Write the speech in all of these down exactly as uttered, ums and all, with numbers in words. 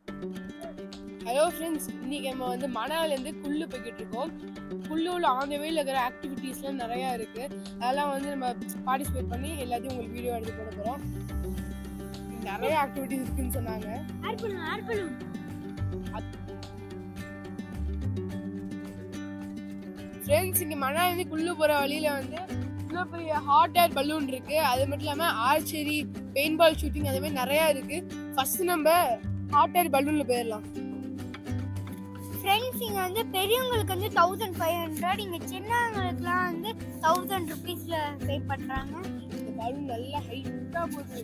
Hello friends, இன்னைக்கு நம்ம வந்து மணாலிலேருந்து குள்ளு போய்கிட்டு இருக்கோம். குள்ளுவில் ஆன் த வேல இருக்கிற ஆக்டிவிட்டீஸ்லாம் நிறையா இருக்குது. அதெல்லாம் வந்து நம்ம பார்ட்டிசிபேட் பண்ணி எல்லாத்தையும் உங்களுக்கு வீடியோ எடுத்து போட போகிறோம். நிறைய ஆக்டிவிட்டீஸ் இருக்குன்னு சொன்னாங்க. ஃப்ரெண்ட்ஸ், இங்கே மணாலிலேருந்து குள்ளு போகிற வழியில் வந்து இவ்வளோ பெரிய ஹாட் ஏர் பலூன் இருக்குது. அது மட்டும் இல்லாமல் ஆர்ச்சரி, பெயிண்ட் பால் ஷூட்டிங் அது மாதிரி நிறையா இருக்குது. ஃபஸ்ட்டு நம்ம ஹாட் ஏர் பலூனில் போயிடலாம். ஃப்ரெண்ட்ஸ், இங்கே வந்து பெரியவங்களுக்கு வந்து தௌசண்ட் ஃபைவ் ஹண்ட்ரட் இங்கே சின்னவங்களுக்குலாம் வந்து தௌசண்ட் ருபீஸில் பே பண்ணுறாங்க. இந்த பலூன் நல்லா ஹைட்டாக போகுது.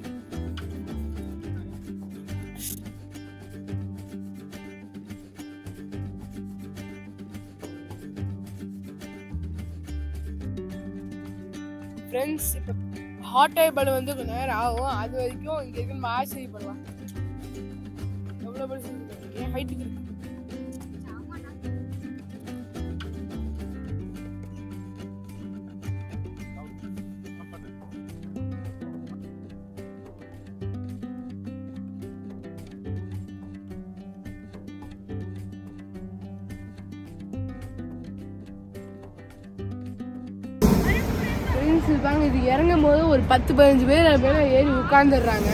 ஃப்ரெண்ட்ஸ், இப்போ ஹாட் ஏர் பலூன் வந்து கொஞ்சம் நேரம் ஆகும். அது வரைக்கும் இங்கே இருக்கு நம்ம ஆச்சரியப்படலாம். எவ்வளோ பெருசு ஏன் ஹைட்டுக்கு இருக்கு. இருப்பாங்க. இது இறங்கும் போது ஒரு பத்து பதினஞ்சு பேர் பேர் ஏறி உட்கார்ந்துடுறாங்க.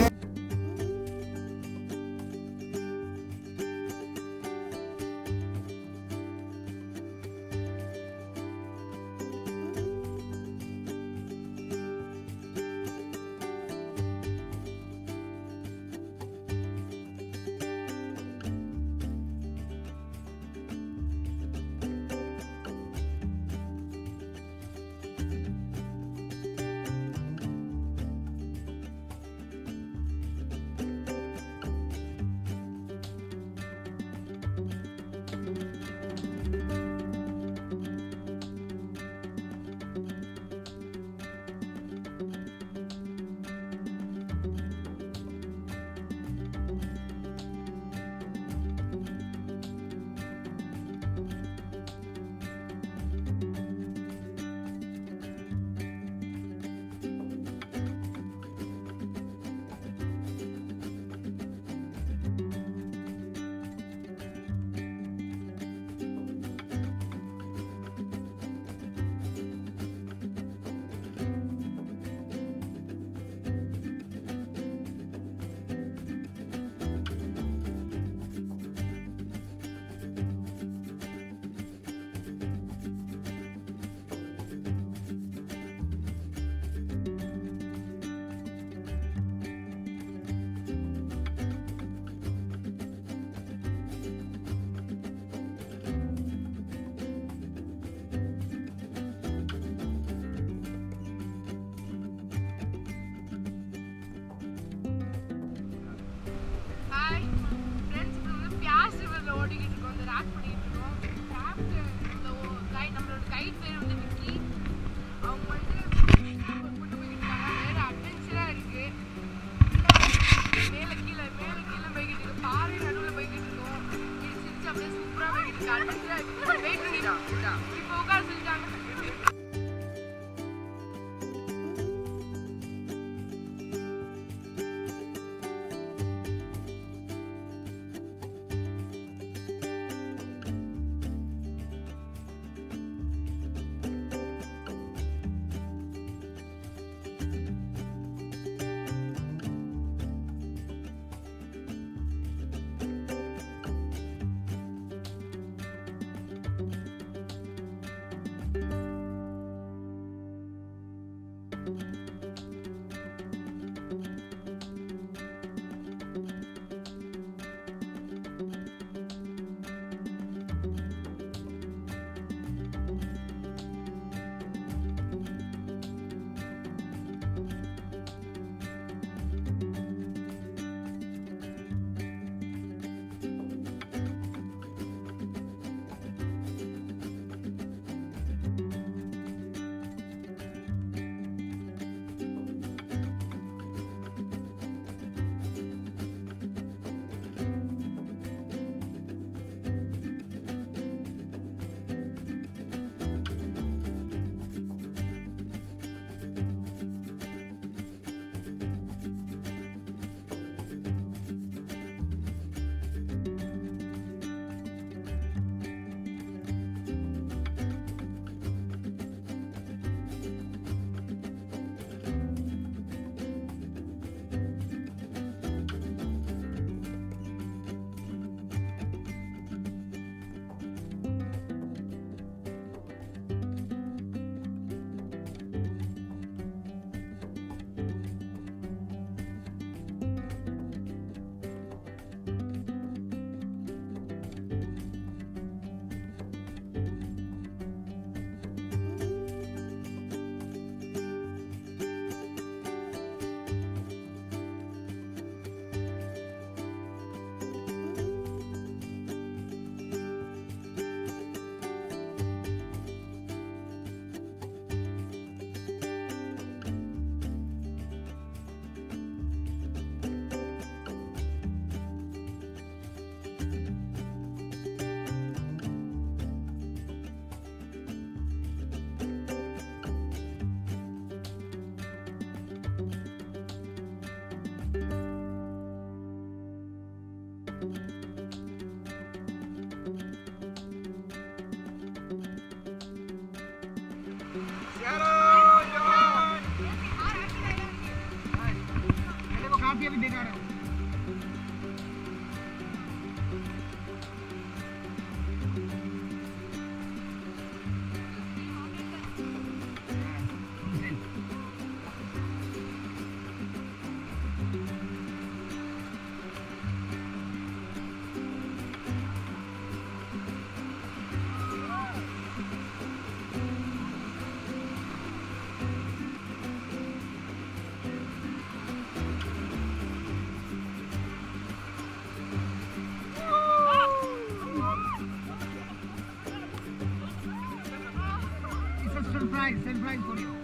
prize, same prize for you.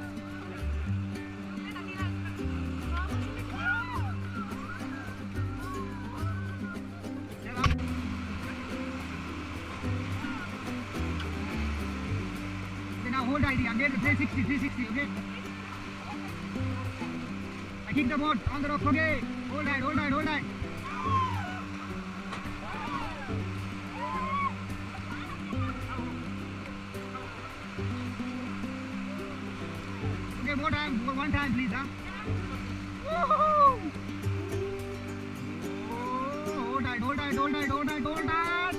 Now hold I D, I'm there to play sixty, three sixty, okay? I kick the board on the rock, okay? Hold that, hold that, hold that. Okay, more time, more one time please, huh? Woohoo! Oh, hold that, hold that, hold that, hold that, hold that.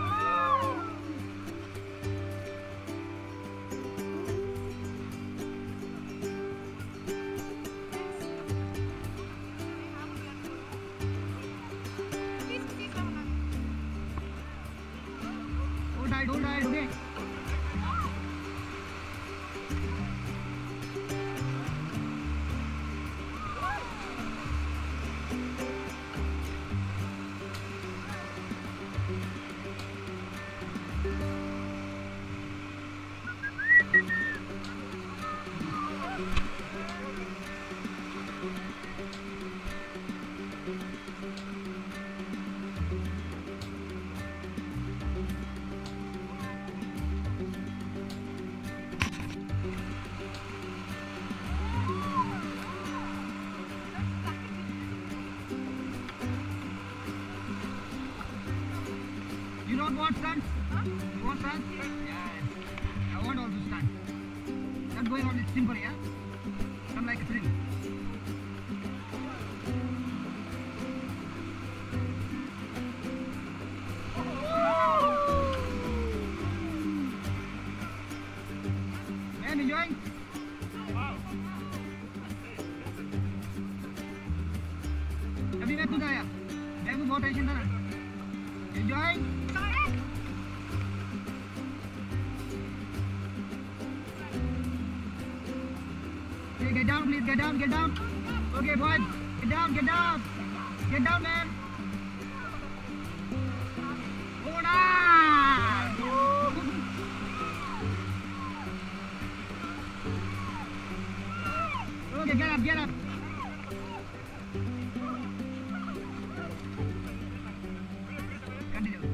Hold tight, hold tight, okay? You don't want stunts? Huh? You want stunts? Yes. I want also stunts. Not going on this simple, yeah? Come like a thrill. Man, enjoying? Wow. अभी मैं खुद आया मैं को बहुत tension था ना enjoying okay get down please get down get down okay boys get down get down get down man hold on okay get up get up continue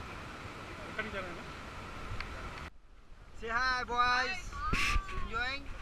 Say hi boys, enjoying?